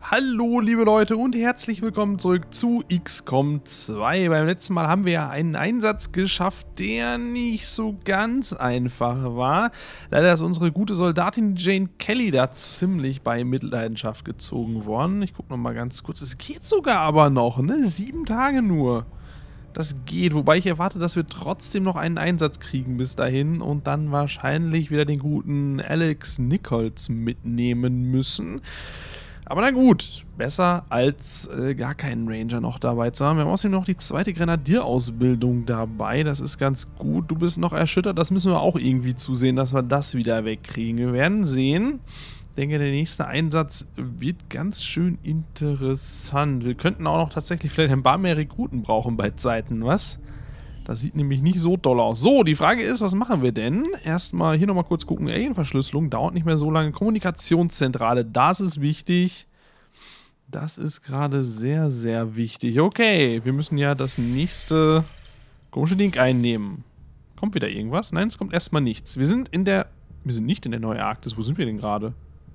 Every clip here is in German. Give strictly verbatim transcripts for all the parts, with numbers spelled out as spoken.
Hallo liebe Leute und herzlich willkommen zurück zu X COM zwei. Beim letzten Mal haben wir ja einen Einsatz geschafft, der nicht so ganz einfach war. Leider ist unsere gute Soldatin Jane Kelly da ziemlich bei Mitleidenschaft gezogen worden. Ich gucke nochmal ganz kurz, es geht sogar aber noch, ne? Sieben Tage nur. Das geht, wobei ich erwarte, dass wir trotzdem noch einen Einsatz kriegen bis dahin und dann wahrscheinlich wieder den guten Alex Nichols mitnehmen müssen. Aber na gut, besser als äh, gar keinen Ranger noch dabei zu haben. Wir haben außerdem noch die zweite Grenadierausbildung dabei. Das ist ganz gut. Du bist noch erschüttert. Das müssen wir auch irgendwie zusehen, dass wir das wieder wegkriegen. Wir werden sehen. Ich denke, der nächste Einsatz wird ganz schön interessant. Wir könnten auch noch tatsächlich vielleicht ein paar mehr Rekruten brauchen bei Zeiten, was? Das sieht nämlich nicht so doll aus. So, die Frage ist, was machen wir denn? Erstmal hier nochmal kurz gucken. Alien-Verschlüsselung dauert nicht mehr so lange. Kommunikationszentrale, das ist wichtig. Das ist gerade sehr, sehr wichtig. Okay, wir müssen ja das nächste komische Ding einnehmen. Kommt wieder irgendwas? Nein, es kommt erstmal nichts. Wir sind in der... Wir sind nicht in der neuen Arktis. Wo sind wir denn gerade?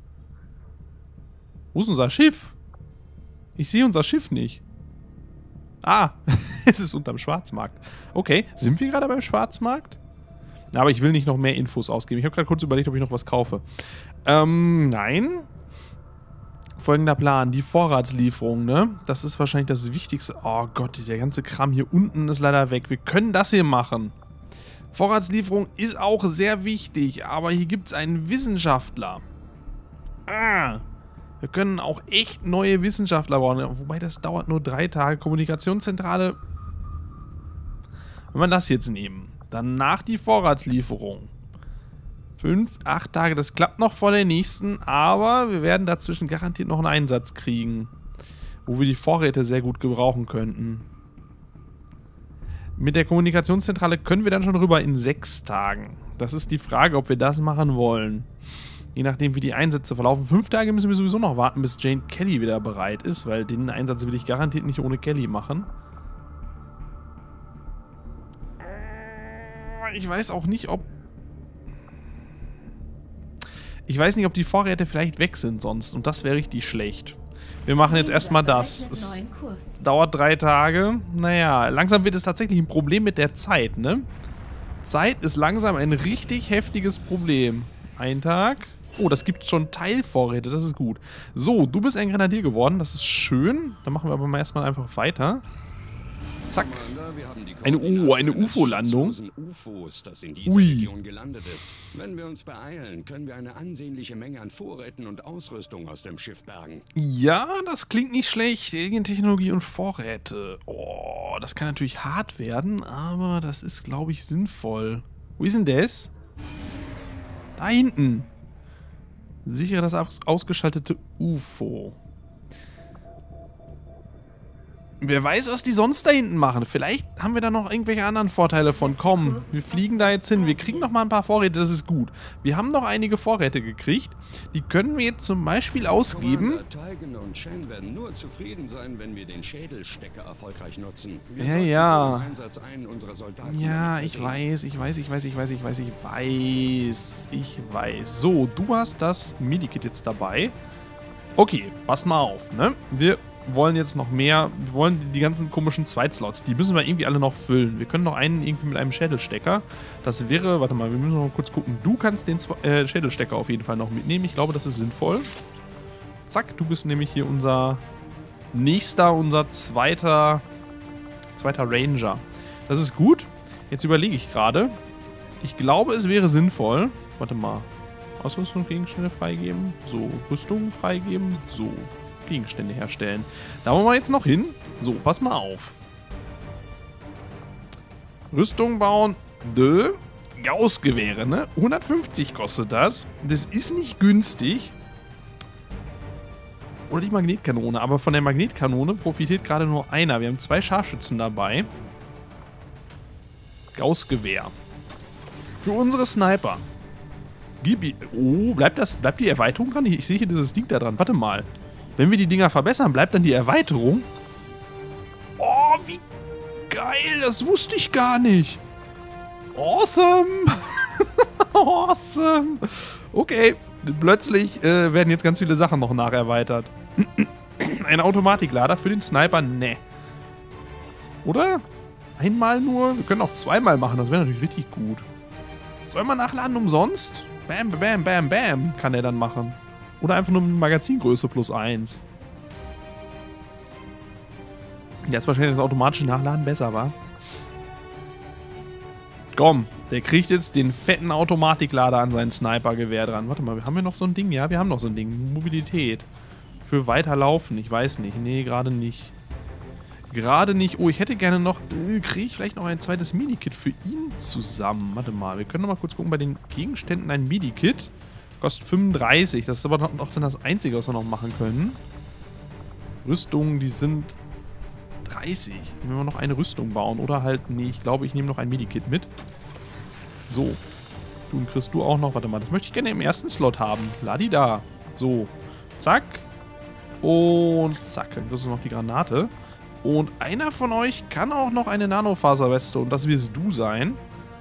Wo ist unser Schiff? Ich sehe unser Schiff nicht. Ah, es ist unterm Schwarzmarkt. Okay, sind wir gerade beim Schwarzmarkt? Aber ich will nicht noch mehr Infos ausgeben. Ich habe gerade kurz überlegt, ob ich noch was kaufe. Ähm, nein. Folgender Plan, die Vorratslieferung, ne? Das ist wahrscheinlich das Wichtigste. Oh Gott, der ganze Kram hier unten ist leider weg. Wir können das hier machen. Vorratslieferung ist auch sehr wichtig, aber hier gibt es einen Wissenschaftler. Ah. Wir können auch echt neue Wissenschaftler bauen, wobei das dauert nur drei Tage. Kommunikationszentrale. Wenn wir das jetzt nehmen, dann nach die Vorratslieferung. Fünf, acht Tage, das klappt noch vor der nächsten, aber wir werden dazwischen garantiert noch einen Einsatz kriegen, wo wir die Vorräte sehr gut gebrauchen könnten. Mit der Kommunikationszentrale können wir dann schon rüber in sechs Tagen. Das ist die Frage, ob wir das machen wollen. Je nachdem, wie die Einsätze verlaufen. Fünf Tage müssen wir sowieso noch warten, bis Jane Kelly wieder bereit ist, weil den Einsatz will ich garantiert nicht ohne Kelly machen. Ich weiß auch nicht, ob... Ich weiß nicht, ob die Vorräte vielleicht weg sind sonst. Und das wäre richtig schlecht. Wir machen jetzt erstmal das. Es dauert drei Tage. Naja, langsam wird es tatsächlich ein Problem mit der Zeit, ne? Zeit ist langsam ein richtig heftiges Problem. Ein Tag... Oh, das gibt schon Teilvorräte, das ist gut. So, du bist ein Grenadier geworden, das ist schön. Dann machen wir aber mal erstmal einfach weiter. Zack. Eine, oh, eine U F O-Landung. Ui. Wenn wir uns beeilen, können wir eine ansehnliche Menge an Vorräten und Ausrüstung aus dem Schiff bergen. Ja, das klingt nicht schlecht. Alien-Technologie und Vorräte. Oh, das kann natürlich hart werden, aber das ist, glaube ich, sinnvoll. Wo ist denn das? Da hinten. Sichere das ausgeschaltete U F O. Wer weiß, was die sonst da hinten machen. Vielleicht haben wir da noch irgendwelche anderen Vorteile von. Komm, wir fliegen da jetzt hin. Wir kriegen noch mal ein paar Vorräte, das ist gut. Wir haben noch einige Vorräte gekriegt. Die können wir jetzt zum Beispiel ausgeben. Und Shen werden nur zufrieden sein, wenn wir den Schädelstecker erfolgreich nutzen. Wir ja, ja. einen unserer Soldaten ja, ich weiß, ich weiß, ich weiß, ich weiß, ich weiß, ich weiß. Ich weiß. So, du hast das Medikit jetzt dabei. Okay, pass mal auf, ne? Wir wollen jetzt noch mehr, wir wollen die ganzen komischen Zweitslots, die müssen wir irgendwie alle noch füllen. Wir können noch einen irgendwie mit einem Schädelstecker. Das wäre, warte mal, wir müssen noch kurz gucken. Du kannst den äh, Schädelstecker auf jeden Fall noch mitnehmen. Ich glaube, das ist sinnvoll. Zack, du bist nämlich hier unser nächster, unser zweiter, zweiter Ranger. Das ist gut. Jetzt überlege ich gerade. Ich glaube, es wäre sinnvoll. Warte mal. Ausrüstung, Gegenstände freigeben. So, Rüstung freigeben. So. Gegenstände herstellen. Da wollen wir jetzt noch hin. So, pass mal auf. Rüstung bauen. Dö. Gauss-Gewehre, ne? hundertfünfzig kostet das. Das ist nicht günstig. Oder die Magnetkanone. Aber von der Magnetkanone profitiert gerade nur einer. Wir haben zwei Scharfschützen dabei. Gauss-Gewehr. Für unsere Sniper. Gib, oh, bleibt, das, bleibt die Erweiterung dran? Ich, ich sehe hier dieses Ding da dran. Warte mal. Wenn wir die Dinger verbessern, bleibt dann die Erweiterung. Oh, wie geil. Das wusste ich gar nicht. Awesome. Awesome. Okay. Plötzlich äh, werden jetzt ganz viele Sachen noch nacherweitert. Ein Automatiklader für den Sniper? Ne. Oder? Einmal nur? Wir können auch zweimal machen, das wäre natürlich richtig gut. Zweimal nachladen umsonst? Bam, bam, bam, bam, kann er dann machen. Oder einfach nur Magazingröße plus eins. Der ist wahrscheinlich das automatische Nachladen besser, wa? Komm, der kriegt jetzt den fetten Automatiklader an sein Snipergewehr dran. Warte mal, haben wir noch so ein Ding? Ja, wir haben noch so ein Ding. Mobilität. Für weiterlaufen. Ich weiß nicht. Nee, gerade nicht. Gerade nicht. Oh, ich hätte gerne noch... Äh, kriege ich vielleicht noch ein zweites Medikit für ihn zusammen? Warte mal, wir können noch mal kurz gucken. Bei den Gegenständen ein Medikit. Kostet fünfunddreißig. Das ist aber noch, noch dann das Einzige, was wir noch machen können. Rüstungen, die sind... dreißig. Wenn wir noch eine Rüstung bauen. Oder halt, nee, ich glaube, ich nehme noch ein Medikit mit. So. Du kriegst du auch noch. Warte mal, das möchte ich gerne im ersten Slot haben. Ladi da. So. Zack. Und zack. Dann kriegst du noch die Granate. Und einer von euch kann auch noch eine Nanofaserweste. Und das wirst du sein.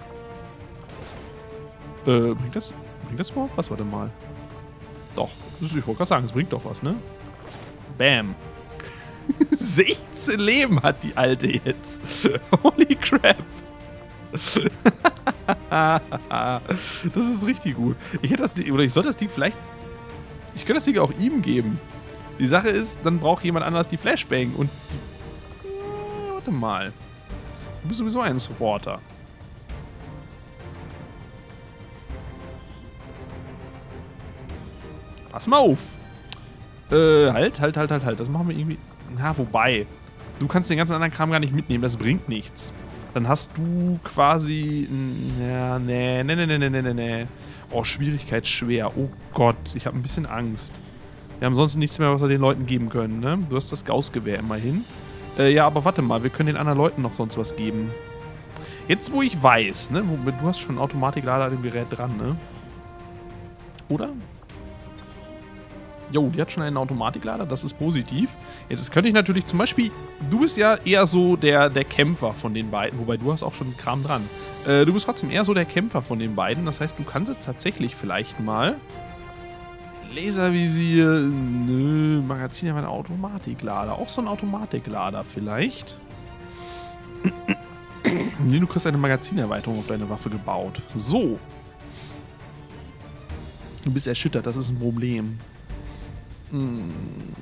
Äh, bringt das, bringt das überhaupt was? Warte mal. Doch. Ich wollte gerade sagen, es bringt doch was, ne? Bam. sechzehn Leben hat die Alte jetzt. Holy crap. Das ist richtig gut. Ich hätte das Ding, oder ich sollte das Ding vielleicht... Ich könnte das Ding auch ihm geben. Die Sache ist, dann braucht jemand anders die Flashbang. Und die... Äh, warte mal. Du bist sowieso ein Supporter. Pass mal auf. Äh, halt, halt, halt, halt, halt. Das machen wir irgendwie... Na, wobei. Du kannst den ganzen anderen Kram gar nicht mitnehmen. Das bringt nichts. Dann hast du quasi... Ja, nee, nee, nee, nee, nee, nee, nee. Oh, Schwierigkeit schwer. Oh Gott, ich habe ein bisschen Angst. Wir haben sonst nichts mehr, was wir den Leuten geben können, ne? Du hast das Gaussgewehr immerhin. Äh, ja, aber warte mal. Wir können den anderen Leuten noch sonst was geben. Jetzt, wo ich weiß, ne? Du hast schon einen Automatiklader an dem Gerät dran, ne? Oder? Jo, die hat schon einen Automatiklader, das ist positiv. Jetzt könnte ich natürlich zum Beispiel, du bist ja eher so der, der Kämpfer von den beiden, wobei du hast auch schon Kram dran. Äh, du bist trotzdem eher so der Kämpfer von den beiden, das heißt, du kannst jetzt tatsächlich vielleicht mal Laservisier, nö, Magazin, aber ein Automatiklader, auch so ein Automatiklader vielleicht. Nee, du kriegst eine Magazinerweiterung auf deine Waffe gebaut. So. Du bist erschüttert, das ist ein Problem. Hm.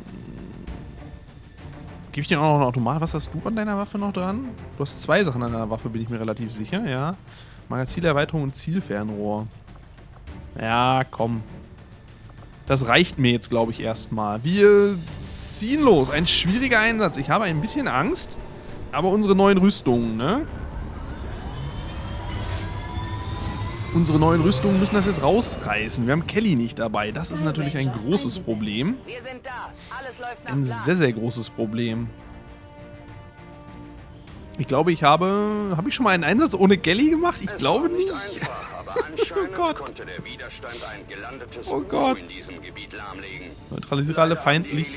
Gebe ich dir auch noch ein Automat? Was hast du an deiner Waffe noch dran? Du hast zwei Sachen an deiner Waffe, bin ich mir relativ sicher, ja. Magazinerweiterung und Zielfernrohr. Ja, komm. Das reicht mir jetzt, glaube ich, erstmal. Wir ziehen los. Ein schwieriger Einsatz. Ich habe ein bisschen Angst, aber unsere neuen Rüstungen, ne? Unsere neuen Rüstungen müssen das jetzt rausreißen. Wir haben Kelly nicht dabei. Das ist natürlich ein großes Problem. Ein sehr, sehr großes Problem. Ich glaube, ich habe... Habe ich schon mal einen Einsatz ohne Kelly gemacht? Ich glaube nicht. Oh Gott. Oh Gott. Neutralisiere alle feindlichen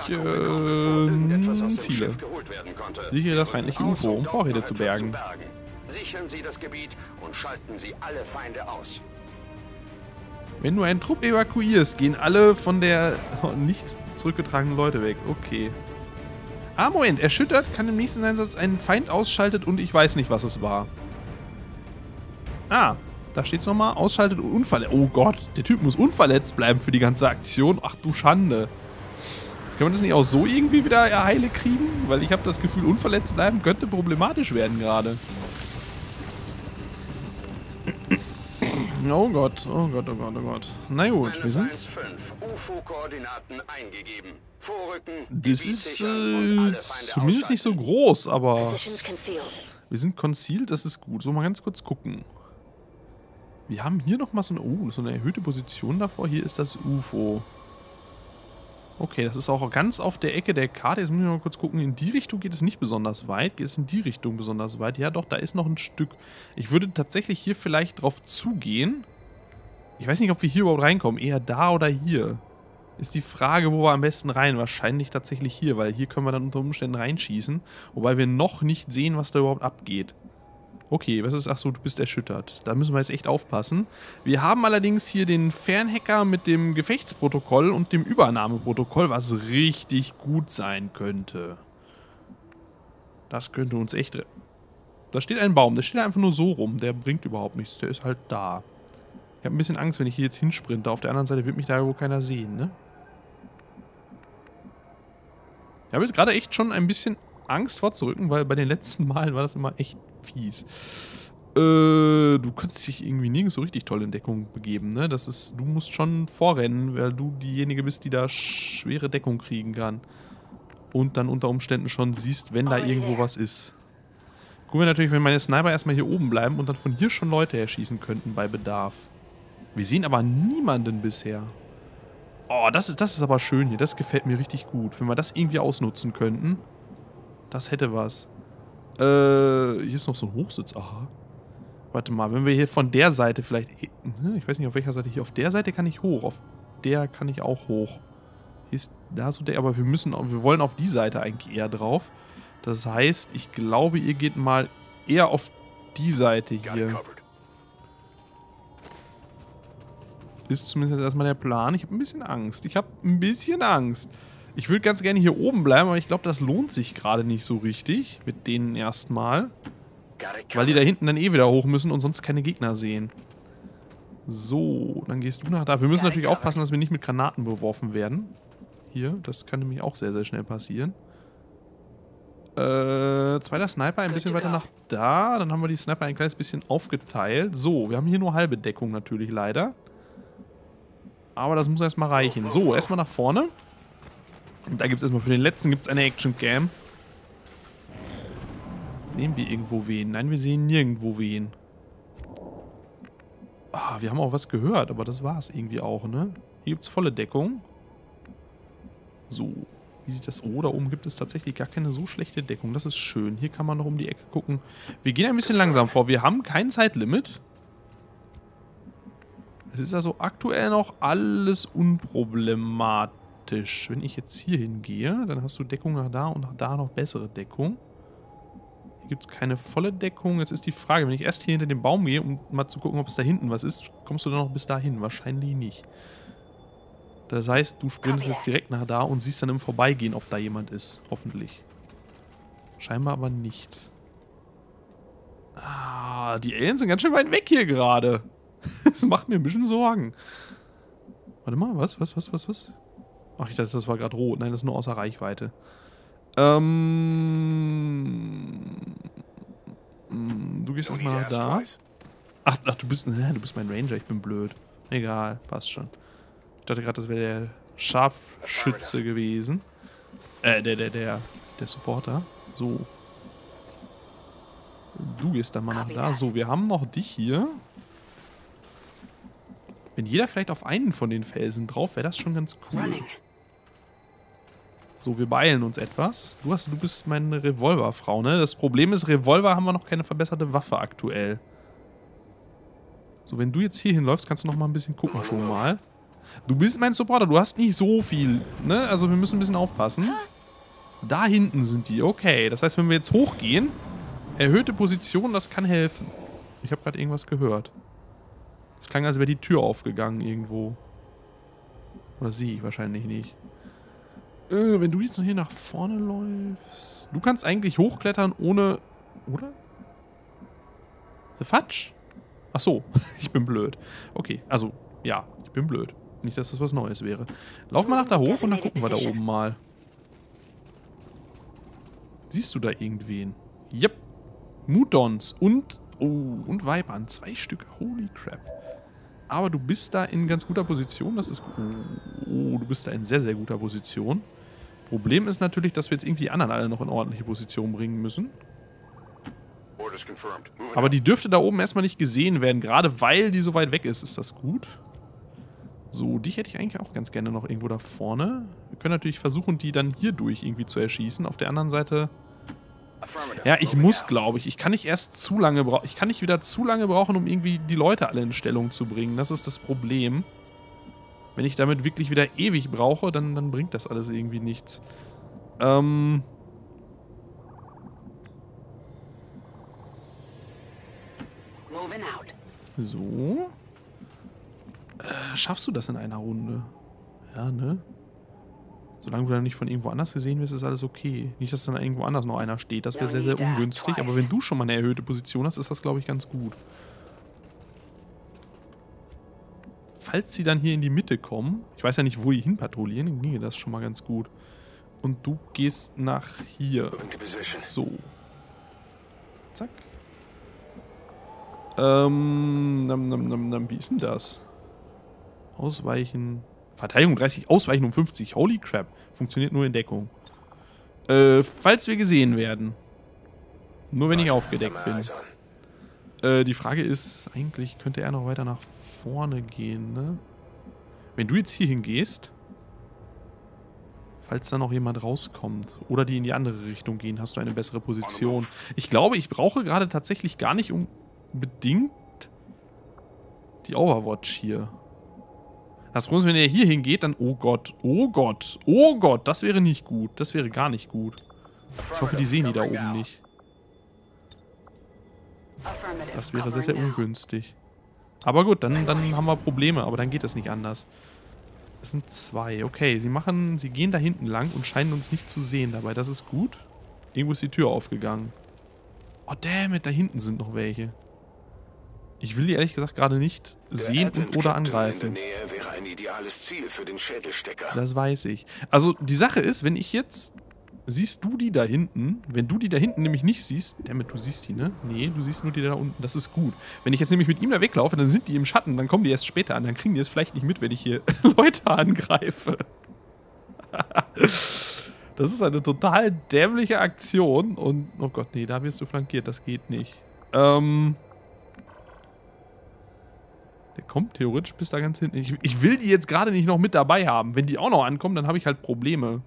Ziele. Sichere das feindliche U F O, um Vorräte zu bergen. Sichern Sie das Gebiet und schalten Sie alle Feinde aus. Wenn du einen Trupp evakuierst, gehen alle von der nicht zurückgetragenen Leute weg. Okay. Ah, Moment. Erschüttert kann im nächsten Einsatz einen Feind ausschaltet und ich weiß nicht, was es war. Ah, da steht es nochmal. Ausschaltet und unverletzt. Oh Gott, der Typ muss unverletzt bleiben für die ganze Aktion. Ach du Schande. Können wir das nicht auch so irgendwie wieder erheile kriegen? Weil ich habe das Gefühl, unverletzt bleiben könnte problematisch werden gerade. Oh Gott, oh Gott, oh Gott, oh Gott. Na gut, wir sind... U F O-Koordinaten eingegeben. Vorrücken, das ist äh, zumindest nicht so groß, aber... Wir sind concealed, das ist gut. So, mal ganz kurz gucken. Wir haben hier nochmal so eine... Oh, so eine erhöhte Position davor. Hier ist das U F O. Okay, das ist auch ganz auf der Ecke der Karte. Jetzt müssen wir mal kurz gucken. In die Richtung geht es nicht besonders weit. Geht es in die Richtung besonders weit? Ja doch, da ist noch ein Stück. Ich würde tatsächlich hier vielleicht drauf zugehen. Ich weiß nicht, ob wir hier überhaupt reinkommen. Eher da oder hier. Ist die Frage, wo wir am besten rein. Wahrscheinlich tatsächlich hier, weil hier können wir dann unter Umständen reinschießen. Wobei wir noch nicht sehen, was da überhaupt abgeht. Okay, was ist... Achso, du bist erschüttert. Da müssen wir jetzt echt aufpassen. Wir haben allerdings hier den Fernhacker mit dem Gefechtsprotokoll und dem Übernahmeprotokoll, was richtig gut sein könnte. Das könnte uns echt... Da steht ein Baum, der steht einfach nur so rum. Der bringt überhaupt nichts, der ist halt da. Ich habe ein bisschen Angst, wenn ich hier jetzt hinsprinte. Auf der anderen Seite wird mich da wohl keiner sehen, ne? Ich habe jetzt gerade echt schon ein bisschen Angst vorzurücken, weil bei den letzten Malen war das immer echt fies. Äh, du kannst dich irgendwie nirgends so richtig toll in Deckung begeben, ne? Das ist, du musst schon vorrennen, weil du diejenige bist, die da schwere Deckung kriegen kann. Und dann unter Umständen schon siehst, wenn da irgendwo was ist. Gucken wir natürlich, wenn meine Sniper erstmal hier oben bleiben und dann von hier schon Leute erschießen könnten bei Bedarf. Wir sehen aber niemanden bisher. Oh, das ist, das ist aber schön hier. Das gefällt mir richtig gut. Wenn wir das irgendwie ausnutzen könnten. Das hätte was. Äh, hier ist noch so ein Hochsitz. Aha. Warte mal, wenn wir hier von der Seite vielleicht... Ich weiß nicht, auf welcher Seite. Hier auf der Seite kann ich hoch. Auf der kann ich auch hoch. Hier ist da so der... Aber wir müssen... Wir wollen auf die Seite eigentlich eher drauf. Das heißt, ich glaube, ihr geht mal eher auf die Seite hier. Ist zumindest erstmal der Plan. Ich habe ein bisschen Angst. Ich habe ein bisschen Angst. Ich würde ganz gerne hier oben bleiben, aber ich glaube, das lohnt sich gerade nicht so richtig. Mit denen erstmal. Weil die da hinten dann eh wieder hoch müssen und sonst keine Gegner sehen. So, dann gehst du nach da. Wir müssen natürlich aufpassen, dass wir nicht mit Granaten beworfen werden. Hier, das kann nämlich auch sehr, sehr schnell passieren. Äh, zweiter Sniper ein bisschen weiter nach da. Dann haben wir die Sniper ein kleines bisschen aufgeteilt. So, wir haben hier nur halbe Deckung natürlich leider. Aber das muss erstmal reichen. So, erstmal nach vorne. Und da gibt es erstmal für den letzten gibt's eine Action-Cam. Sehen wir irgendwo wen? Nein, wir sehen nirgendwo wen. Ah, wir haben auch was gehört, aber das war es irgendwie auch, ne? Hier gibt es volle Deckung. So. Wie sieht das... Oh, da oben gibt es tatsächlich gar keine so schlechte Deckung. Das ist schön. Hier kann man noch um die Ecke gucken. Wir gehen ein bisschen langsam vor. Wir haben kein Zeitlimit. Es ist also aktuell noch alles unproblematisch. Wenn ich jetzt hier hingehe, dann hast du Deckung nach da und nach da noch bessere Deckung. Hier gibt es keine volle Deckung. Jetzt ist die Frage, wenn ich erst hier hinter dem Baum gehe, um mal zu gucken, ob es da hinten was ist, kommst du dann noch bis dahin? Wahrscheinlich nicht. Das heißt, du sprintest jetzt direkt nach da und siehst dann im Vorbeigehen, ob da jemand ist. Hoffentlich. Scheinbar aber nicht. Ah, die Aliens sind ganz schön weit weg hier gerade. Das macht mir ein bisschen Sorgen. Warte mal, was, was, was, was, was? Ach, ich dachte, das war gerade rot. Nein, das ist nur außer Reichweite. Ähm... Du gehst erstmal nach da. Ach, ach, du bist... Ne, du bist mein Ranger, ich bin blöd. Egal, passt schon. Ich dachte gerade, das wäre der Scharfschütze gewesen. Äh, der, der, der, der Supporter. So. Du gehst dann mal nach da. So, wir haben noch dich hier. Wenn jeder vielleicht auf einen von den Felsen drauf wäre, das schon ganz cool. So, wir beeilen uns etwas. Du, hast, du bist meine Revolverfrau, ne? Das Problem ist, Revolver haben wir noch keine verbesserte Waffe aktuell. So, wenn du jetzt hier hinläufst, kannst du noch mal ein bisschen gucken schon mal. Du bist mein Supporter, du hast nicht so viel, ne? Also wir müssen ein bisschen aufpassen. Da hinten sind die, okay. Das heißt, wenn wir jetzt hochgehen, erhöhte Position, das kann helfen. Ich habe gerade irgendwas gehört. Es klang, als wäre die Tür aufgegangen irgendwo. Oder sehe ich wahrscheinlich nicht. Äh, wenn du jetzt noch hier nach vorne läufst... Du kannst eigentlich hochklettern ohne... Oder? The Fatsch? Ach so, ich bin blöd. Okay, also, ja, ich bin blöd. Nicht, dass das was Neues wäre. Lauf mal nach da hoch und dann gucken wir da oben mal. Siehst du da irgendwen? Yep. Mutons und... Oh, und Weibern. Zwei Stück. Holy crap. Aber du bist da in ganz guter Position. Das ist... Oh, du bist da in sehr, sehr guter Position. Problem ist natürlich, dass wir jetzt irgendwie die anderen alle noch in ordentliche Position bringen müssen. Aber die dürfte da oben erstmal nicht gesehen werden. Gerade weil die so weit weg ist. Ist das gut? So, dich hätte ich eigentlich auch ganz gerne noch irgendwo da vorne. Wir können natürlich versuchen, die dann hier durch irgendwie zu erschießen. Auf der anderen Seite... Ja, ich muss, glaube ich. Ich kann nicht erst zu lange brauchen. Ich kann nicht wieder zu lange brauchen, um irgendwie die Leute alle in Stellung zu bringen. Das ist das Problem. Wenn ich damit wirklich wieder ewig brauche, dann, dann bringt das alles irgendwie nichts. Ähm... So. Äh, schaffst du das in einer Runde? Ja, ne? Solange du dann nicht von irgendwo anders gesehen wirst, ist alles okay. Nicht, dass dann irgendwo anders noch einer steht. Das wäre sehr, sehr ungünstig. Aber wenn du schon mal eine erhöhte Position hast, ist das, glaube ich, ganz gut. Falls sie dann hier in die Mitte kommen, ich weiß ja nicht, wo die hin patrouillieren, dann ginge das schon mal ganz gut. Und du gehst nach hier. So. Zack. Ähm, nam, nam, nam, nam, wie ist denn das? Ausweichen. Verteidigung dreißig, Ausweichen um fünfzig. Holy crap. Funktioniert nur in Deckung. Äh, falls wir gesehen werden. Nur wenn ich aufgedeckt bin. Äh, die Frage ist, eigentlich könnte er noch weiter nach vorne gehen, ne? Wenn du jetzt hier hingehst, falls da noch jemand rauskommt, oder die in die andere Richtung gehen, hast du eine bessere Position. Ich glaube, ich brauche gerade tatsächlich gar nicht unbedingt die Overwatch hier. Das Problem ist, wenn er hier hingeht, dann... Oh Gott, oh Gott, oh Gott, das wäre nicht gut. Das wäre gar nicht gut. Ich hoffe, die sehen die da oben nicht. Das wäre sehr, sehr ungünstig. Aber gut, dann, dann haben wir Probleme, aber dann geht es nicht anders. Es sind zwei. Okay, sie machen, sie gehen da hinten lang und scheinen uns nicht zu sehen dabei. Das ist gut. Irgendwo ist die Tür aufgegangen. Oh, damn it, da hinten sind noch welche. Ich will die ehrlich gesagt gerade nicht sehen und oder angreifen. Wäre ein ideales Ziel für den Schädelstecker. Das weiß ich. Also die Sache ist, wenn ich jetzt... Siehst du die da hinten? Wenn du die da hinten nämlich nicht siehst... Dammit, du siehst die, ne? Nee, du siehst nur die da unten. Das ist gut. Wenn ich jetzt nämlich mit ihm da weglaufe, dann sind die im Schatten. Dann kommen die erst später an. Dann kriegen die es vielleicht nicht mit, wenn ich hier Leute angreife. Das ist eine total dämliche Aktion. Und... Oh Gott, nee, da wirst du flankiert. Das geht nicht. Ähm... Der kommt theoretisch bis da ganz hinten. Ich, ich will die jetzt gerade nicht noch mit dabei haben. Wenn die auch noch ankommen, dann habe ich halt Probleme.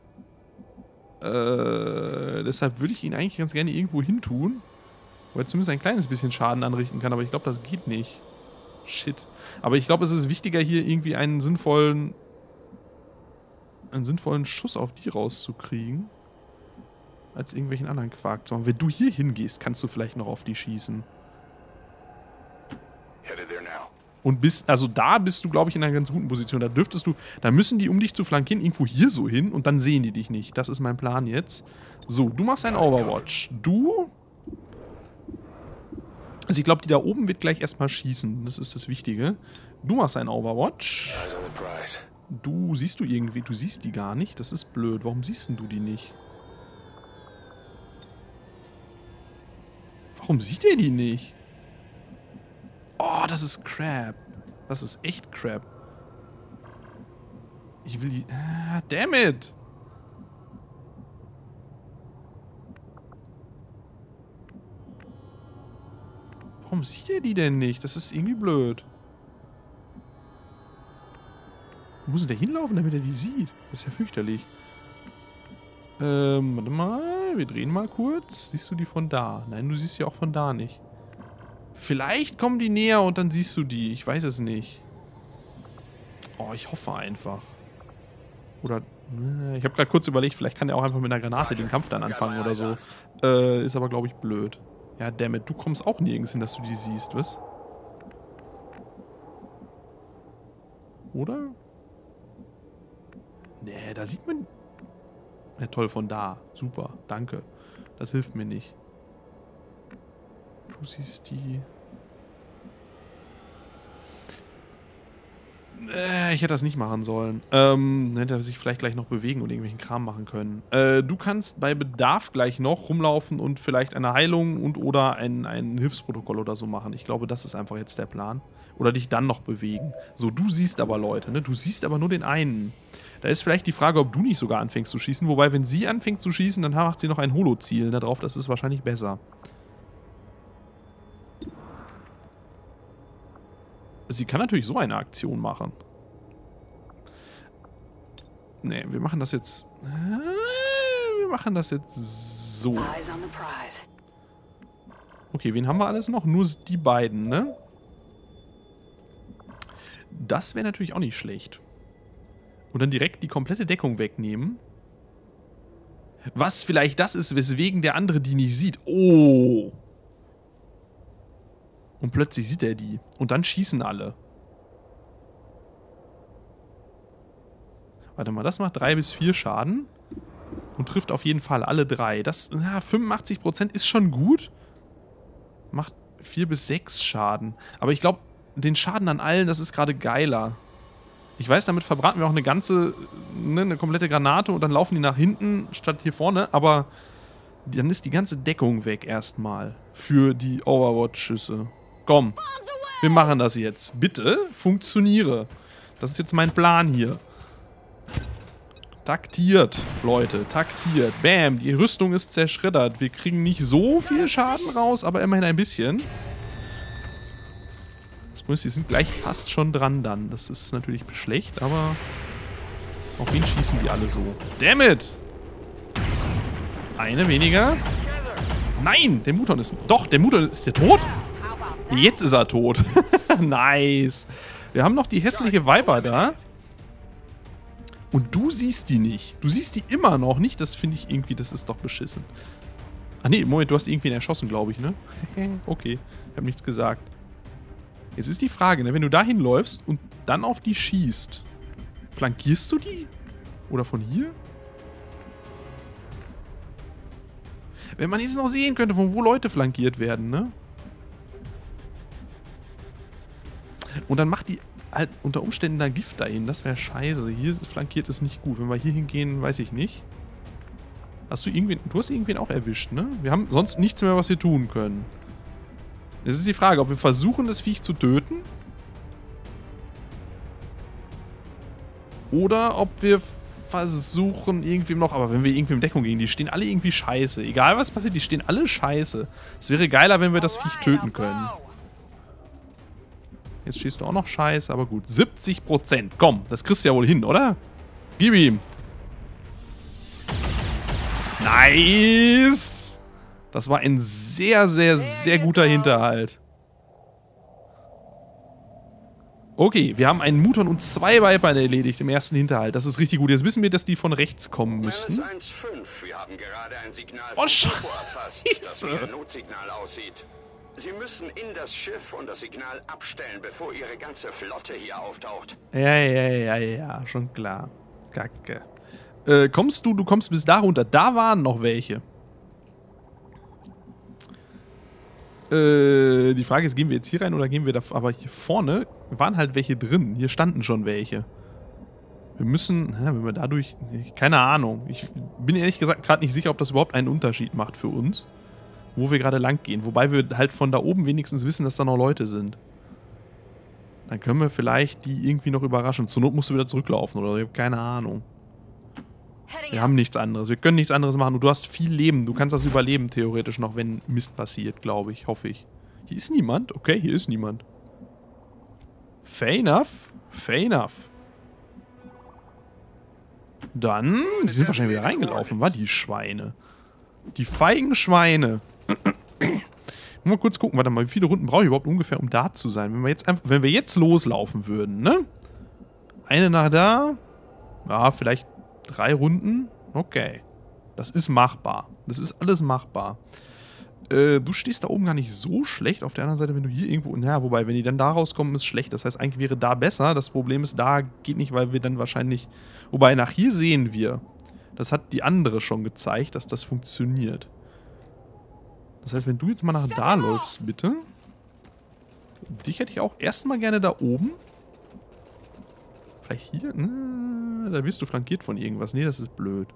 Äh, deshalb würde ich ihn eigentlich ganz gerne irgendwo hin tun. Wo er zumindest ein kleines bisschen Schaden anrichten kann. Aber ich glaube, das geht nicht. Shit. Aber ich glaube, es ist wichtiger, hier irgendwie einen sinnvollen... einen sinnvollen Schuss auf die rauszukriegen. Als irgendwelchen anderen Quark zu machen. Wenn du hier hingehst, kannst du vielleicht noch auf die schießen. Und bist, also da bist du, glaube ich, in einer ganz guten Position. Da dürftest du, da müssen die, um dich zu flankieren, irgendwo hier so hin und dann sehen die dich nicht. Das ist mein Plan jetzt. So, du machst ein Overwatch. Du... Also ich glaube, die da oben wird gleich erstmal schießen. Das ist das Wichtige. Du machst ein Overwatch. Du siehst du irgendwie, du siehst die gar nicht. Das ist blöd. Warum siehst denn du die nicht? Warum sieht er die nicht? Oh, das ist Crap. Das ist echt Crap. Ich will die... Ah, damn it! Warum sieht er die denn nicht? Das ist irgendwie blöd. Wo muss denn der hinlaufen, damit er die sieht? Das ist ja fürchterlich. Ähm, warte mal. Wir drehen mal kurz. Siehst du die von da? Nein, du siehst die auch von da nicht. Vielleicht kommen die näher und dann siehst du die. Ich weiß es nicht. Oh, ich hoffe einfach. Oder... Ich habe gerade kurz überlegt, vielleicht kann er auch einfach mit einer Granate den Kampf dann anfangen oder so. Äh, ist aber, glaube ich, blöd. Ja, dammit, du kommst auch nirgends hin, dass du die siehst, was? Oder? Nee, da sieht man... Ja, toll, von da. Super, danke. Das hilft mir nicht. Du siehst die... Äh, ich hätte das nicht machen sollen. Ähm, hätte er sich vielleicht gleich noch bewegen und irgendwelchen Kram machen können. Äh, du kannst bei Bedarf gleich noch rumlaufen und vielleicht eine Heilung und oder ein, ein Hilfsprotokoll oder so machen. Ich glaube, das ist einfach jetzt der Plan. Oder dich dann noch bewegen. So, du siehst aber Leute, ne? Du siehst aber nur den einen. Da ist vielleicht die Frage, ob du nicht sogar anfängst zu schießen. Wobei, wenn sie anfängt zu schießen, dann macht sie noch ein Holo-Ziel darauf. Das ist wahrscheinlich besser. Sie kann natürlich so eine Aktion machen. Ne, wir machen das jetzt... Wir machen das jetzt so. Okay, wen haben wir alles noch? Nur die beiden, ne? Das wäre natürlich auch nicht schlecht. Und dann direkt die komplette Deckung wegnehmen. Was vielleicht das ist, weswegen der andere die nicht sieht. Oh! Und plötzlich sieht er die. Und dann schießen alle. Warte mal, das macht drei bis vier Schaden. Und trifft auf jeden Fall alle drei. Das, ja, fünfundachtzig Prozent ist schon gut. Macht vier bis sechs Schaden. Aber ich glaube, den Schaden an allen, das ist gerade geiler. Ich weiß, damit verbraten wir auch eine ganze, ne, eine komplette Granate und dann laufen die nach hinten statt hier vorne. Aber dann ist die ganze Deckung weg erstmal für die Overwatch-Schüsse. Komm, wir machen das jetzt. Bitte funktioniere. Das ist jetzt mein Plan hier. Taktiert, Leute, taktiert. Bam, die Rüstung ist zerschreddert. Wir kriegen nicht so viel Schaden raus, aber immerhin ein bisschen. Das Problem ist, die sind gleich fast schon dran dann. Das ist natürlich schlecht, aber auf wen schießen die alle so? Damn it! Eine weniger. Nein, der Muton ist... Doch, der Muton ist der tot? Jetzt ist er tot. Nice. Wir haben noch die hässliche Viper da. Und du siehst die nicht. Du siehst die immer noch nicht. Das finde ich irgendwie, das ist doch beschissen. Ach nee, Moment, du hast irgendwen erschossen, glaube ich, ne? Okay, ich habe nichts gesagt. Jetzt ist die Frage, ne? Wenn du da hinläufst und dann auf die schießt, flankierst du die? Oder von hier? Wenn man jetzt noch sehen könnte, von wo Leute flankiert werden, ne? Und dann macht die halt unter Umständen da Gift dahin. Das wäre scheiße. Hier flankiert es nicht gut. Wenn wir hier hingehen, weiß ich nicht. Hast du irgendwen... Du hast irgendwen auch erwischt, ne? Wir haben sonst nichts mehr, was wir tun können. Jetzt ist die Frage, ob wir versuchen, das Viech zu töten. Oder ob wir versuchen, irgendwem noch... Aber wenn wir irgendwie in Deckung gehen, die stehen alle irgendwie scheiße. Egal was passiert, die stehen alle scheiße. Es wäre geiler, wenn wir das Viech töten können. Jetzt stehst du auch noch scheiße, aber gut. siebzig Prozent. Komm, das kriegst du ja wohl hin, oder? Gib ihm. Nice. Das war ein sehr, sehr, sehr guter Hinterhalt. Okay, wir haben einen Muton und zwei Vipern erledigt im ersten Hinterhalt. Das ist richtig gut. Jetzt wissen wir, dass die von rechts kommen müssen. Wir haben gerade ein Signal Oh, Scheiße. Scheiße. Das wie ein Notsignal aussieht. Sie müssen in das Schiff und das Signal abstellen, bevor Ihre ganze Flotte hier auftaucht. Ja, ja, ja, ja, schon klar. Kacke. Äh, kommst du, du kommst bis da runter. Da waren noch welche. Äh, die Frage ist, gehen wir jetzt hier rein oder gehen wir da... Aber hier vorne waren halt welche drin. Hier standen schon welche. Wir müssen... Ja, wenn wir dadurch... Keine Ahnung. Ich bin ehrlich gesagt gerade nicht sicher, ob das überhaupt einen Unterschied macht für uns. Wo wir gerade lang gehen. Wobei wir halt von da oben wenigstens wissen, dass da noch Leute sind. Dann können wir vielleicht die irgendwie noch überraschen. Zur Not musst du wieder zurücklaufen oder so. Ich habe keine Ahnung. Wir haben nichts anderes. Wir können nichts anderes machen. Und du hast viel Leben. Du kannst das überleben, theoretisch noch, wenn Mist passiert, glaube ich. Hoffe ich. Hier ist niemand? Okay, hier ist niemand. Fair enough. Fair enough. Dann... Die sind wahrscheinlich wieder reingelaufen, wa? Die Schweine. Die feigen Schweine. Mal kurz gucken, warte mal, wie viele Runden brauche ich überhaupt ungefähr, um da zu sein? Wenn wir jetzt einfach, wenn wir jetzt loslaufen würden, ne? Eine nach da. Ja, vielleicht drei Runden. Okay. Das ist machbar. Das ist alles machbar. Äh, du stehst da oben gar nicht so schlecht. Auf der anderen Seite, wenn du hier irgendwo... Naja, wobei, wenn die dann da rauskommen, ist schlecht. Das heißt, eigentlich wäre da besser. Das Problem ist, da geht nicht, weil wir dann wahrscheinlich... Wobei, nach hier sehen wir... Das hat die andere schon gezeigt, dass das funktioniert. Das heißt, wenn du jetzt mal nach da läufst, bitte. Dich hätte ich auch erstmal gerne da oben. Vielleicht hier? Ne, da wirst du flankiert von irgendwas. Nee, das ist blöd.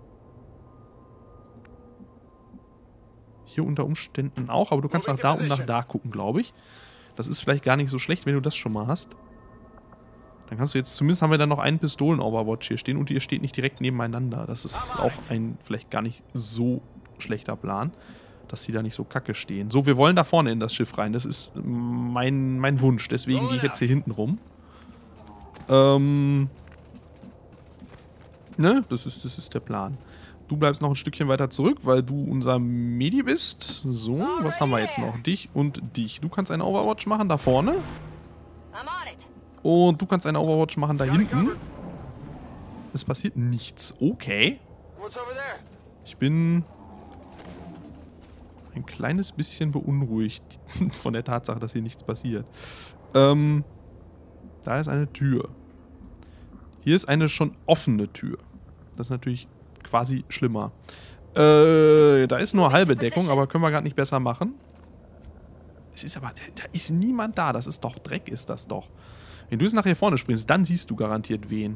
Hier unter Umständen auch, aber du kannst nach da und nach da gucken, glaube ich. Das ist vielleicht gar nicht so schlecht, wenn du das schon mal hast. Dann kannst du jetzt, zumindest haben wir dann noch einen Pistolen-Overwatch hier stehen und ihr steht nicht direkt nebeneinander. Das ist auch ein vielleicht gar nicht so schlechter Plan, dass die da nicht so kacke stehen. So, wir wollen da vorne in das Schiff rein. Das ist mein, mein Wunsch. Deswegen gehe ich jetzt hier hinten rum. Ähm. Ne? Das ist, das ist der Plan. Du bleibst noch ein Stückchen weiter zurück, weil du unser Medi bist. So, was haben wir jetzt noch? Dich und dich. Du kannst eine Overwatch machen da vorne. Und du kannst eine Overwatch machen da hinten. Es passiert nichts. Okay. Ich bin... ein kleines bisschen beunruhigt von der Tatsache, dass hier nichts passiert. Ähm, da ist eine Tür. Hier ist eine schon offene Tür. Das ist natürlich quasi schlimmer. Äh, da ist nur halbe Deckung, aber können wir gerade nicht besser machen. Es ist aber, da ist niemand da. Das ist doch Dreck, ist das doch. Wenn du jetzt nach hier vorne springst, dann siehst du garantiert wen.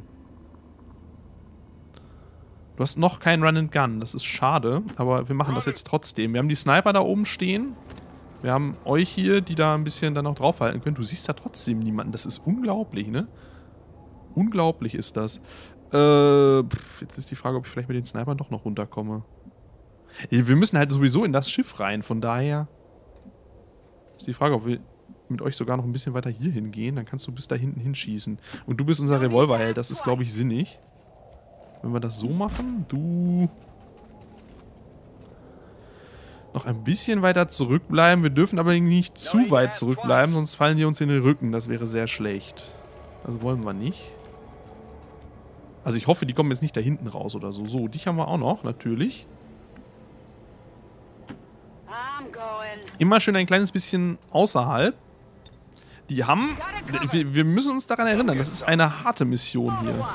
Du hast noch kein Run and Gun. Das ist schade, aber wir machen das jetzt trotzdem. Wir haben die Sniper da oben stehen. Wir haben euch hier, die da ein bisschen dann noch draufhalten können. Du siehst da trotzdem niemanden. Das ist unglaublich, ne? Unglaublich ist das. Äh, pff, jetzt ist die Frage, ob ich vielleicht mit den Snipern doch noch runterkomme. Wir müssen halt sowieso in das Schiff rein, von daher ist die Frage, ob wir mit euch sogar noch ein bisschen weiter hier hingehen. Dann kannst du bis da hinten hinschießen. Und du bist unser Revolverheld, das ist, glaube ich, sinnig. Wenn wir das so machen, du noch ein bisschen weiter zurückbleiben. Wir dürfen aber nicht zu weit zurückbleiben, sonst fallen die uns in den Rücken. Das wäre sehr schlecht. Das wollen wir nicht. Also ich hoffe, die kommen jetzt nicht da hinten raus oder so. So, dich haben wir auch noch, natürlich. Immer schön ein kleines bisschen außerhalb. Die haben... Wir, wir müssen uns daran erinnern, das ist eine harte Mission hier.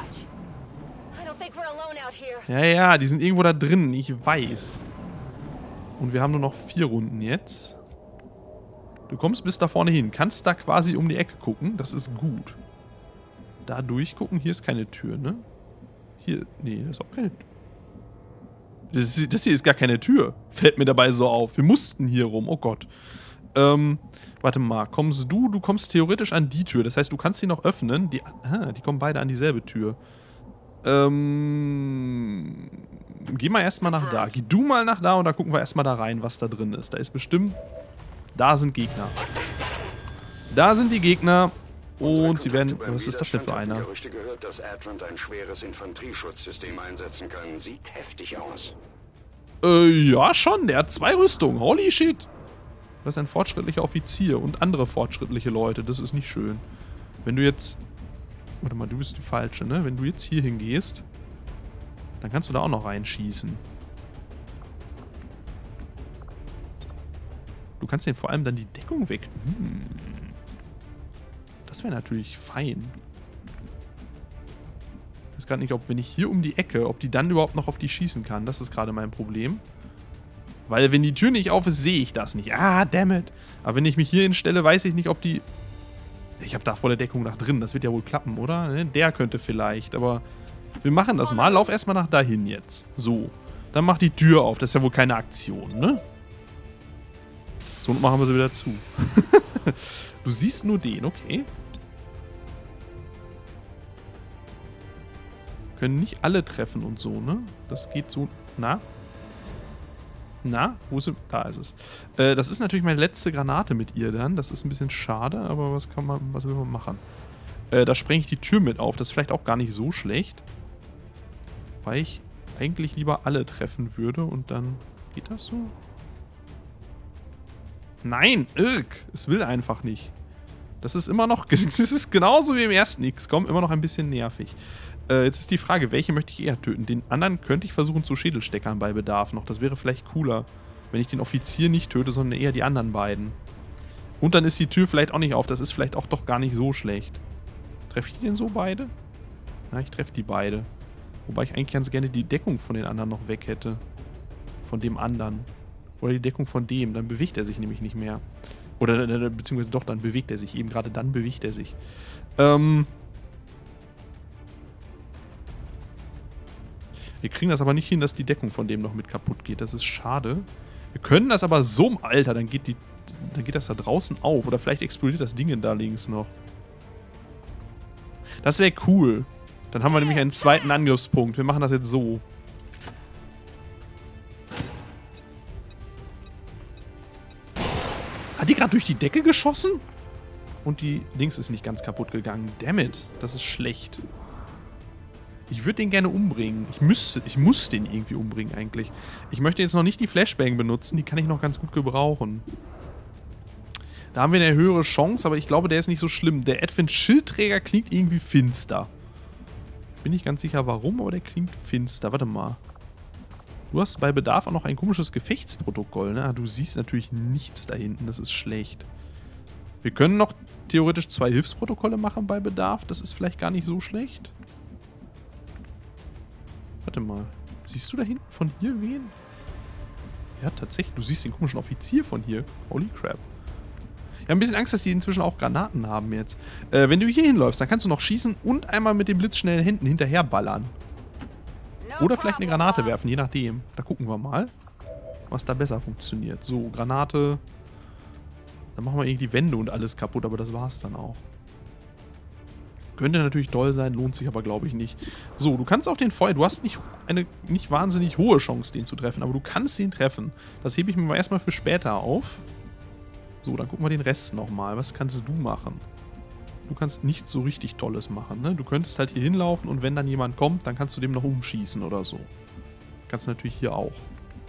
Ja, ja, die sind irgendwo da drin, ich weiß. Und wir haben nur noch vier Runden jetzt. Du kommst bis da vorne hin, kannst da quasi um die Ecke gucken, das ist gut. Da durchgucken, hier ist keine Tür, ne? Hier, nee, das ist auch keine Tür. Das, ist, das hier ist gar keine Tür. Fällt mir dabei so auf. Wir mussten hier rum, oh Gott. Ähm, warte mal, kommst du, du kommst theoretisch an die Tür. Das heißt, du kannst sie noch öffnen. Die, ah, die kommen beide an dieselbe Tür. Ähm, geh mal erstmal nach da. Geh du mal nach da und dann gucken wir erstmal da rein, was da drin ist. Da ist bestimmt... Da sind Gegner. Da sind die Gegner. Und sie werden... Was ist das denn für einer? Gerüchte gehört, dass Advent ein schweres Infanterieschutzsystem einsetzen kann. Sieht heftig aus. Äh, ja schon. Der hat zwei Rüstungen. Holy shit. Das ist ein fortschrittlicher Offizier und andere fortschrittliche Leute. Das ist nicht schön. Wenn du jetzt... Warte mal, du bist die Falsche, ne? Wenn du jetzt hier hingehst, dann kannst du da auch noch reinschießen. Du kannst den vor allem dann die Deckung weg... Hm. Das wäre natürlich fein. Ich weiß gerade nicht, ob, wenn ich hier um die Ecke, ob die dann überhaupt noch auf die schießen kann. Das ist gerade mein Problem. Weil wenn die Tür nicht auf ist, sehe ich das nicht. Ah, dammit. Aber wenn ich mich hier hinstelle, weiß ich nicht, ob die... Ich habe da volle Deckung nach drin. Das wird ja wohl klappen, oder? Der könnte vielleicht, aber... Wir machen das mal. Lauf erstmal nach dahin jetzt. So. Dann mach die Tür auf. Das ist ja wohl keine Aktion, ne? So, machen wir sie wieder zu. Du siehst nur den, okay. Können nicht alle treffen und so, ne? Das geht so... Na? Na? Wo sind... Da ist es. Äh, das ist natürlich meine letzte Granate mit ihr dann. Das ist ein bisschen schade, aber was kann man... Was will man machen? Äh, da sprenge ich die Tür mit auf. Das ist vielleicht auch gar nicht so schlecht. Weil ich eigentlich lieber alle treffen würde und dann... Geht das so? Nein! Irk! Es will einfach nicht. Das ist immer noch... Das ist genauso wie im ersten X COM. Immer noch ein bisschen nervig. Äh, jetzt ist die Frage, welche möchte ich eher töten? Den anderen könnte ich versuchen zu Schädelsteckern bei Bedarf noch. Das wäre vielleicht cooler, wenn ich den Offizier nicht töte, sondern eher die anderen beiden. Und dann ist die Tür vielleicht auch nicht auf. Das ist vielleicht auch doch gar nicht so schlecht. Treffe ich die denn so beide? Ja, ich treffe die beide. Wobei ich eigentlich ganz gerne die Deckung von den anderen noch weg hätte. Von dem anderen. Oder die Deckung von dem. Dann bewegt er sich nämlich nicht mehr. Oder beziehungsweise doch, dann bewegt er sich. Eben gerade dann bewegt er sich. Ähm... Wir kriegen das aber nicht hin, dass die Deckung von dem noch mit kaputt geht. Das ist schade. Wir können das aber so... Alter, dann geht, die, dann geht das da draußen auf. Oder vielleicht explodiert das Ding da links noch. Das wäre cool. Dann haben wir nämlich einen zweiten Angriffspunkt. Wir machen das jetzt so. Hat die gerade durch die Decke geschossen? Und die Dings ist nicht ganz kaputt gegangen. Dammit, das ist schlecht. Ich würde den gerne umbringen. Ich müsste, ich muss den irgendwie umbringen eigentlich. Ich möchte jetzt noch nicht die Flashbang benutzen. Die kann ich noch ganz gut gebrauchen. Da haben wir eine höhere Chance, aber ich glaube, der ist nicht so schlimm. Der Advent-Schildträger klingt irgendwie finster. Bin nicht ganz sicher warum, aber der klingt finster. Warte mal. Du hast bei Bedarf auch noch ein komisches Gefechtsprotokoll, ne? Du siehst natürlich nichts da hinten, das ist schlecht. Wir können noch theoretisch zwei Hilfsprotokolle machen bei Bedarf, das ist vielleicht gar nicht so schlecht. Warte mal, siehst du da hinten von hier wen? Ja, tatsächlich, du siehst den komischen Offizier von hier. Holy crap. Ich habe ein bisschen Angst, dass die inzwischen auch Granaten haben jetzt. Äh, wenn du hier hinläufst, dann kannst du noch schießen und einmal mit den blitzschnellen Händen hinterher ballern. Oder vielleicht eine Granate werfen, je nachdem. Da gucken wir mal, was da besser funktioniert. So, Granate. Dann machen wir irgendwie die Wände und alles kaputt, aber das war's dann auch. Könnte natürlich toll sein, lohnt sich aber glaube ich nicht. So, du kannst auch den Feuer... Du hast nicht eine nicht wahnsinnig hohe Chance, den zu treffen, aber du kannst ihn treffen. Das hebe ich mir mal erstmal für später auf. So, dann gucken wir den Rest nochmal. Was kannst du machen? Du kannst nichts so richtig Tolles machen, ne? Du könntest halt hier hinlaufen und wenn dann jemand kommt, dann kannst du dem noch umschießen oder so. Kannst du natürlich hier auch.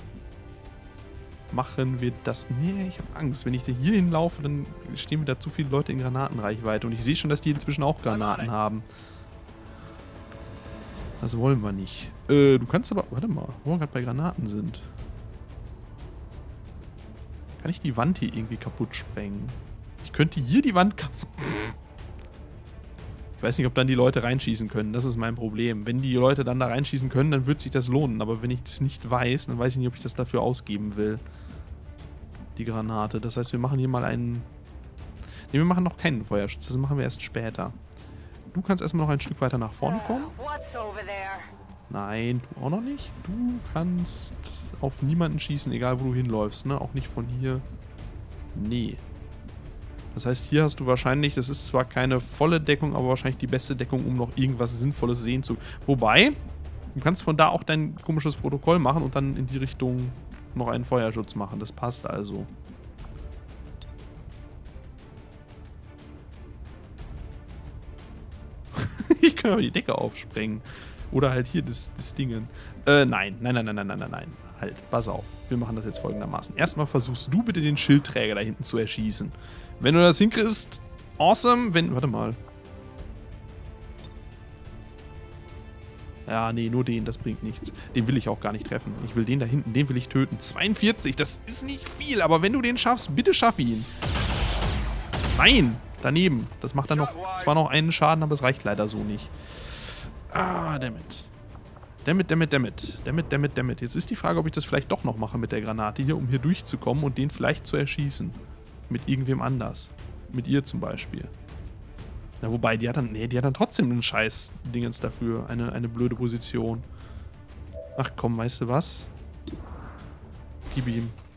Machen wir das... Nee, ich habe Angst. Wenn ich da hier hinlaufe, dann stehen wieder zu viele Leute in Granatenreichweite. Und ich sehe schon, dass die inzwischen auch Granaten haben. Das wollen wir nicht. Äh, du kannst aber... Warte mal, wo wir gerade bei Granaten sind. Kann ich die Wand hier irgendwie kaputt sprengen? Ich könnte hier die Wand kaputt... Ich weiß nicht, ob dann die Leute reinschießen können. Das ist mein Problem. Wenn die Leute dann da reinschießen können, dann wird sich das lohnen. Aber wenn ich das nicht weiß, dann weiß ich nicht, ob ich das dafür ausgeben will. Die Granate. Das heißt, wir machen hier mal einen... Ne, wir machen noch keinen Feuerschutz. Das machen wir erst später. Du kannst erstmal noch ein Stück weiter nach vorne kommen. Nein, du auch noch nicht. Du kannst auf niemanden schießen, egal wo du hinläufst, ne? Auch nicht von hier. Nee. Das heißt, hier hast du wahrscheinlich, das ist zwar keine volle Deckung, aber wahrscheinlich die beste Deckung, um noch irgendwas Sinnvolles sehen zu... Wobei, du kannst von da auch dein komisches Protokoll machen und dann in die Richtung noch einen Feuerschutz machen. Das passt also. Ich kann aber die Decke aufsprengen. Oder halt hier das, das Dingen. Äh, nein, nein, nein, nein, nein, nein, nein, nein. Halt, pass auf. Wir machen das jetzt folgendermaßen. Erstmal versuchst du bitte den Schildträger da hinten zu erschießen. Wenn du das hinkriegst, awesome. Wenn, warte mal. Ja, nee, nur den, das bringt nichts. Den will ich auch gar nicht treffen. Ich will den da hinten, den will ich töten. zweiundvierzig, das ist nicht viel, aber wenn du den schaffst, bitte schaff ihn. Nein, daneben. Das macht dann noch, zwar noch einen Schaden, aber es reicht leider so nicht. Ah, dammit. Dammit, dammit, dammit. Dammit, dammit, dammit. Jetzt ist die Frage, ob ich das vielleicht doch noch mache mit der Granate hier, um hier durchzukommen und den vielleicht zu erschießen. Mit irgendwem anders. Mit ihr zum Beispiel. Na, wobei, die hat dann, nee, die hat dann trotzdem einen scheiß Dingens dafür. Eine, eine blöde Position. Ach komm, weißt du was? Gib ihm.